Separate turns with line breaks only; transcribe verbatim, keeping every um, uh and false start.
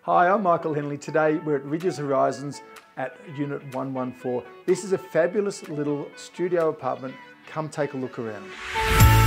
Hi, I'm Michael Henley. Today we're at Rydges Horizons at Unit one one four. This is a fabulous little studio apartment. Come take a look around.